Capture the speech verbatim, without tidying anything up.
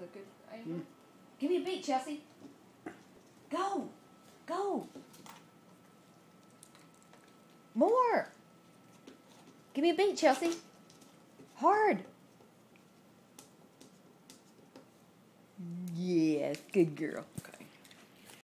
a good angle. Mm. Give me a beat, Chelsea. Go. Go. More. Give me a beat, Chelsea. Hard. Yes, good girl.